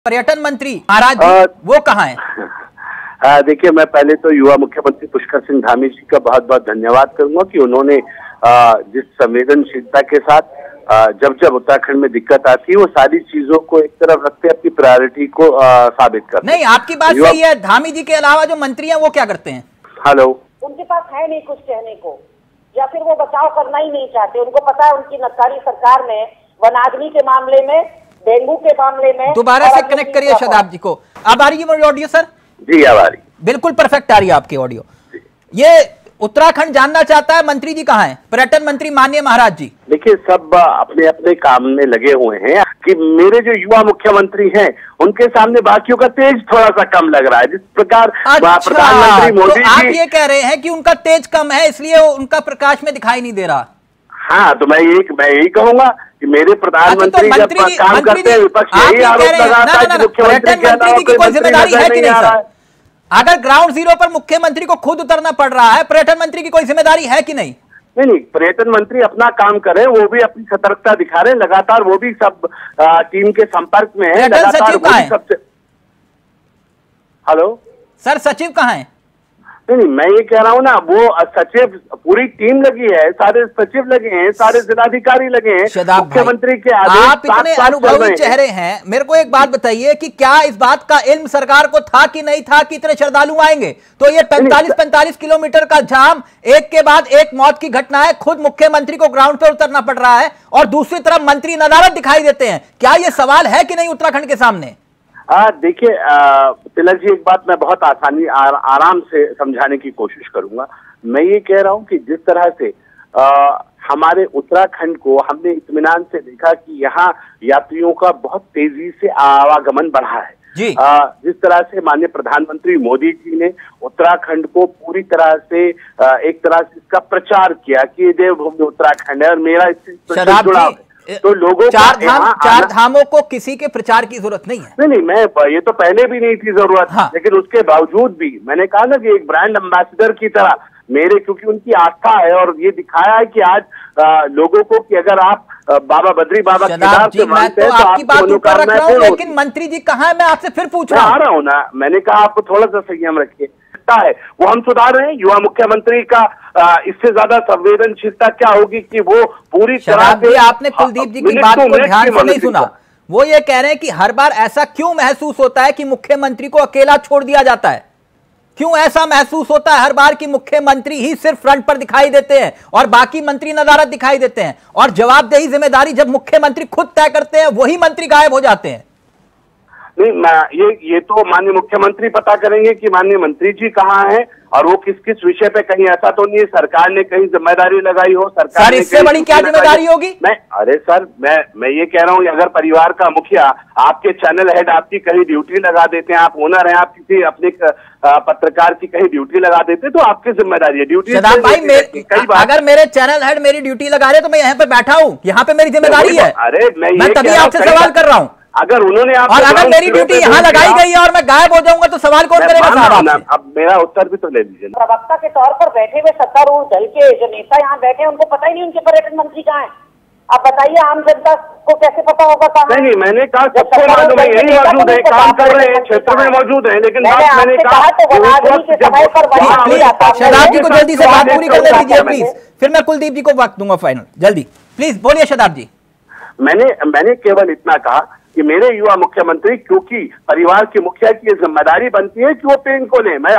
पर्यटन मंत्री महाराज जी वो कहाँ हैं? देखिए, मैं पहले तो युवा मुख्यमंत्री पुष्कर सिंह धामी जी का बहुत बहुत धन्यवाद करूंगा कि उन्होंने जिस संवेदनशीलता के साथ जब जब उत्तराखंड में दिक्कत आती है वो सारी चीजों को एक तरफ रखते अपनी प्रायोरिटी को साबित करते। नहीं, आपकी बात सही है। धामी जी के अलावा जो मंत्री हैं वो क्या करते हैं? हेलो, उनके पास है नहीं कुछ कहने को, या फिर वो बचाव करना ही नहीं चाहते। उनको पता है उनकी नक्काली सरकार ने वनाग्नि के मामले में, डेंगू के मामले में। दोबारा से कनेक्ट करिए शदाब जी को। अब आ रही है मेरी ऑडियो सर? जी अब आ रही, बिल्कुल परफेक्ट आ रही है आपकी ऑडियो। ये उत्तराखंड जानना चाहता है मंत्री जी कहाँ हैं, पर्यटन मंत्री माननीय महाराज जी। देखिए, सब अपने अपने काम में लगे हुए हैं कि मेरे जो युवा मुख्यमंत्री हैं उनके सामने बाकियों का तेज थोड़ा सा कम लग रहा है। जिस प्रकार प्रधानमंत्री मोदी जी, आप ये कह रहे हैं कि उनका तेज कम है इसलिए उनका प्रकाश में दिखाई नहीं दे रहा। हाँ, तो मैं यही कहूंगा कि मेरे प्रधानमंत्री जब काम करते हैं विपक्ष यही आरोप लगाता है कि मुख्यमंत्री के अलावा कोई कोई जिम्मेदारी है कि नहीं आ रहा है। अगर ग्राउंड जीरो पर मुख्यमंत्री को खुद उतरना पड़ रहा है, पर्यटन मंत्री की कोई जिम्मेदारी है कि नहीं? नहीं, पर्यटन मंत्री अपना काम करे, वो भी अपनी सतर्कता दिखा रहे हैं लगातार। वो भी सब टीम के संपर्क में है लगातार। सबसे हेलो सर, सचिव कहाँ है? नहीं, मैं ये कह रहा हूँ ना, वो सचिव पूरी टीम लगी है, सारे सचिव लगे हैं, सारे जिलाधिकारी लगे हैं, मुख्यमंत्री के आदेश। आप इतने अनुभवी चेहरे हैं, मेरे को एक बात बताइए कि क्या इस बात का इल्म सरकार को था कि नहीं था कि इतने श्रद्धालु आएंगे? तो ये 45 किलोमीटर का जाम, एक के बाद एक मौत की घटना है, खुद मुख्यमंत्री को ग्राउंड पर उतरना पड़ रहा है और दूसरी तरफ मंत्री नदारत दिखाई देते हैं। क्या ये सवाल है कि नहीं उत्तराखंड के सामने? देखिए तिलक जी, एक बात मैं बहुत आराम से समझाने की कोशिश करूंगा। मैं ये कह रहा हूं कि जिस तरह से हमारे उत्तराखंड को हमने इत्मीनान से देखा कि यहाँ यात्रियों का बहुत तेजी से आवागमन बढ़ा है जी। जिस तरह से माननीय प्रधानमंत्री मोदी जी ने उत्तराखंड को पूरी तरह से एक तरह से इसका प्रचार किया कि देवभूमि उत्तराखंड है और मेरा इससे जुड़ा है, तो लोगों चार धामों को किसी के प्रचार की जरूरत नहीं है। नहीं, मैं ये तो पहले भी नहीं थी जरूरत। हाँ। लेकिन उसके बावजूद भी मैंने कहा ना कि एक ब्रांड एम्बेसडर की तरह मेरे, क्योंकि उनकी आस्था है और ये दिखाया है कि आज लोगों को कि अगर आप बाबा बद्री बाबा केदार से मानते हैं तो आपकी बात ऊपर रख रहा हूं, लेकिन मंत्री जी कहाँ है? मैं आपसे फिर पूछ रहा हूँ ना, मैंने कहा आपको थोड़ा सा संयम रखिए है, वो हम सुधार रहे हैं। युवा मुख्यमंत्री का इससे ज्यादा संवेदनशीलता क्या होगी कि वो पूरी तरह से। आपने कुलदीप जी की बात को ध्यान से नहीं सुना। वो ये कह रहे हैं कि हर बार ऐसा क्यों महसूस होता है कि मुख्यमंत्री को अकेला छोड़ दिया जाता है? क्यों ऐसा महसूस होता है हर बार कि मुख्यमंत्री ही सिर्फ फ्रंट पर दिखाई देते हैं और बाकी मंत्री नदारत दिखाई देते हैं, और जवाबदेही जिम्मेदारी जब मुख्यमंत्री खुद तय करते हैं वही मंत्री गायब हो जाते हैं? नहीं, ये तो माननीय मुख्यमंत्री पता करेंगे कि माननीय मंत्री जी कहाँ हैं और वो किस किस विषय पे। कहीं ऐसा तो नहीं है सरकार ने कहीं जिम्मेदारी लगाई हो। सरकार इससे बड़ी क्या जिम्मेदारी होगी? अरे सर, मैं ये कह रहा हूँ, अगर परिवार का मुखिया आपके चैनल हेड आपकी कहीं ड्यूटी लगा देते हैं, आप ओनर हैं, आप किसी अपने पत्रकार की कहीं ड्यूटी लगा देते हैं, तो आपकी जिम्मेदारी है ड्यूटी। अगर मेरे चैनल हेड मेरी ड्यूटी लगा रहे तो मैं यहाँ पे बैठा हूँ, यहाँ पे मेरी जिम्मेदारी है। अरे मैं तभी आपसे सवाल कर रहा हूँ। अगर उन्होंने और अगर मेरी ड्यूटी यहाँ लगाई गई है और मैं गायब हो जाऊंगा तो सवाल कौन करेगा साहब? अब मेरा उत्तर भी तो ले लीजिए। प्रवक्ता के तौर पर बैठे हुए सत्तारूढ़ दल के जो नेता यहाँ बैठे हैं उनको पता ही नहीं उनके पर्यटन मंत्री कहाँ हैं। आप बताइए, आम जनता को कैसे पता होगा कहाँ? नहीं, मैंने कहा सबको मालूम है, यही मौजूद है, काम कर रहे हैं, क्षेत्र में मौजूद है, लेकिन मैंने कहा शदाब जी को जल्दी से बात पूरी कर दीजिए प्लीज, फिर मैं कुलदीप जी को वक्त दूंगा फाइनल। जल्दी प्लीज बोलिए शदाब जी। मैंने केवल इतना कहा कि मेरे युवा मुख्यमंत्री, क्योंकि परिवार के मुखिया की जिम्मेदारी बनती है कि वो पेन को ले। मैं